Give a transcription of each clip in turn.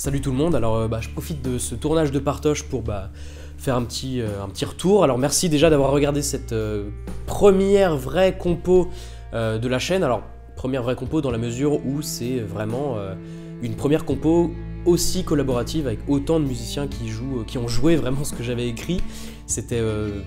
Salut tout le monde, alors je profite de ce tournage de Partoche pour faire un petit retour. Alors merci déjà d'avoir regardé cette première vraie compo de la chaîne. Alors première vraie compo dans la mesure où c'est vraiment une première compo aussi collaborative avec autant de musiciens qui ont joué vraiment ce que j'avais écrit. C'était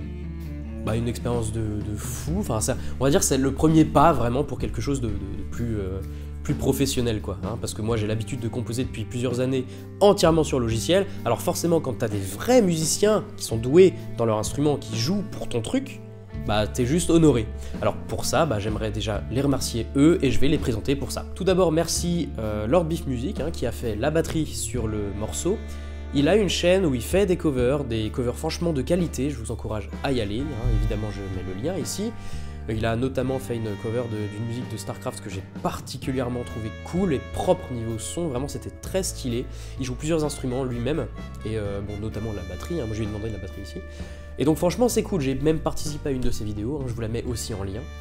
une expérience de fou. Enfin, ça, on va dire que c'est le premier pas vraiment pour quelque chose de plus professionnel quoi, hein, parce que moi j'ai l'habitude de composer depuis plusieurs années entièrement sur logiciel. Alors forcément quand t'as des vrais musiciens qui sont doués dans leur instrument, qui jouent pour ton truc, t'es juste honoré. Alors pour ça, j'aimerais déjà les remercier eux et je vais les présenter pour ça. Tout d'abord merci Lord Beef Music qui a fait la batterie sur le morceau. Il a une chaîne où il fait des covers franchement de qualité, je vous encourage à y aller, hein. Évidemment je mets le lien ici. Il a notamment fait une cover d'une musique de StarCraft que j'ai particulièrement trouvé cool et propre niveau son, vraiment c'était très stylé. Il joue plusieurs instruments lui-même, et notamment la batterie, hein. Moi je lui ai demandé la batterie ici. Et donc franchement c'est cool, j'ai même participé à une de ses vidéos, hein. Je vous la mets aussi en lien,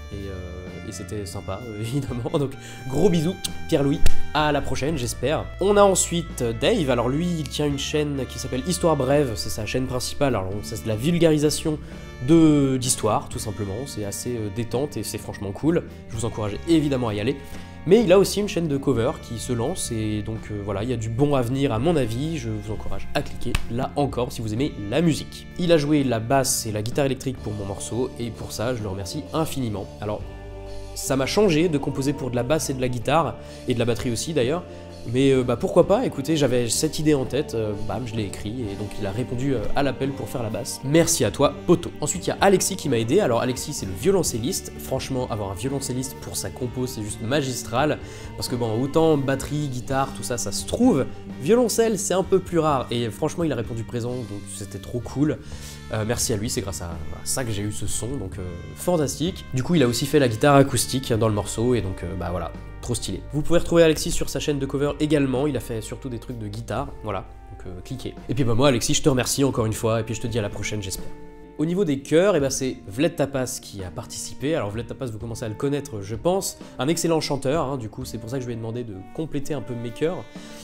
et c'était sympa évidemment. Donc gros bisous Pierre-Louis, à la prochaine j'espère. On a ensuite Dave, alors lui il tient une chaîne qui s'appelle Histoire Brève, c'est sa chaîne principale, alors c'est de la vulgarisation d'histoire tout simplement, c'est assez détente et c'est franchement cool, je vous encourage évidemment à y aller. Mais il a aussi une chaîne de cover qui se lance et donc voilà, il y a du bon à venir à mon avis, je vous encourage à cliquer là encore si vous aimez la musique. Il a joué la basse et la guitare électrique pour mon morceau et pour ça je le remercie infiniment. Alors ça m'a changé de composer pour de la basse et de la guitare, et de la batterie aussi d'ailleurs, mais pourquoi pas, écoutez, j'avais cette idée en tête, je l'ai écrit, et donc il a répondu à l'appel pour faire la basse. Merci à toi, poto. Ensuite, il y a Alexis qui m'a aidé. Alors Alexis, c'est le violoncelliste. Franchement, avoir un violoncelliste pour sa compo, c'est juste magistral, parce que autant batterie, guitare, tout ça, ça se trouve. Violoncelle, c'est un peu plus rare, et franchement, il a répondu présent, donc c'était trop cool. Merci à lui, c'est grâce à ça que j'ai eu ce son, donc fantastique. Du coup, il a aussi fait la guitare acoustique dans le morceau, et donc voilà, trop stylé. Vous pouvez retrouver Alexis sur sa chaîne de cover également, il a fait surtout des trucs de guitare, voilà, donc cliquez. Et puis moi Alexis, je te remercie encore une fois, et puis je te dis à la prochaine j'espère. Au niveau des chœurs, c'est Vlad Tapas qui a participé. Alors Vlad Tapas, vous commencez à le connaître, je pense. Un excellent chanteur, hein, du coup, c'est pour ça que je lui ai demandé de compléter un peu mes chœurs.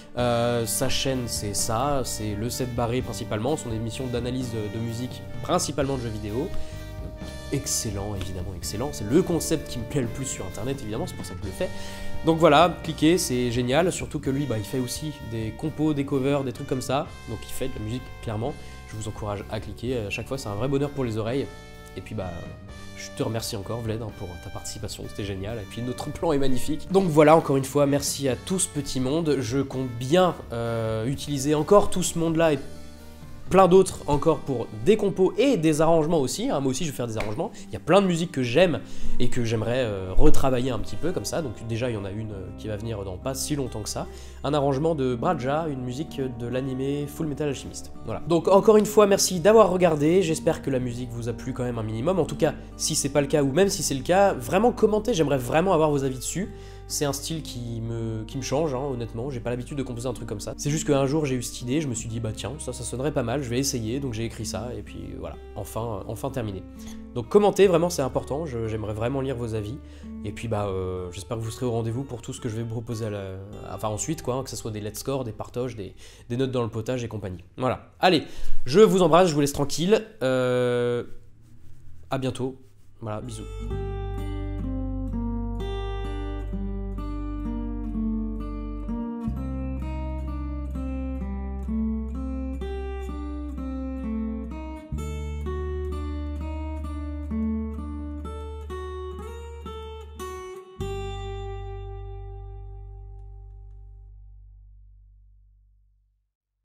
Sa chaîne, c'est ça, c'est le set barré principalement, son émission d'analyse de musique, principalement de jeux vidéo. Excellent, évidemment excellent. C'est le concept qui me plaît le plus sur internet, évidemment, c'est pour ça que je le fais. Donc voilà, cliquez, c'est génial, surtout que lui, il fait aussi des compos, des covers, des trucs comme ça. Donc il fait de la musique, clairement. Je vous encourage à cliquer, à chaque fois c'est un vrai bonheur pour les oreilles. Et puis je te remercie encore Vlad pour ta participation, c'était génial, et puis notre plan est magnifique. Donc voilà, encore une fois, merci à tout ce petit monde, je compte bien utiliser encore tout ce monde-là et plein d'autres encore pour des compos et des arrangements aussi, hein. Moi aussi je vais faire des arrangements, il y a plein de musiques que j'aime et que j'aimerais retravailler un petit peu comme ça, donc déjà il y en a une qui va venir dans pas si longtemps que ça, un arrangement de Braja, une musique de l'animé Full Metal Alchemist, voilà. Donc encore une fois merci d'avoir regardé, j'espère que la musique vous a plu quand même un minimum, en tout cas si c'est pas le cas ou même si c'est le cas, vraiment commentez, j'aimerais vraiment avoir vos avis dessus. C'est un style qui me change, hein, honnêtement, j'ai pas l'habitude de composer un truc comme ça. C'est juste qu'un jour j'ai eu cette idée, je me suis dit tiens, ça sonnerait pas mal, je vais essayer, donc j'ai écrit ça, et puis voilà, enfin terminé. Donc commentez, vraiment c'est important, j'aimerais vraiment lire vos avis, et puis j'espère que vous serez au rendez-vous pour tout ce que je vais vous proposer ensuite, quoi, hein, que ce soit des let's score, des partages, des notes dans le potage et compagnie. Voilà, allez, je vous embrasse, je vous laisse tranquille, à bientôt, voilà, bisous.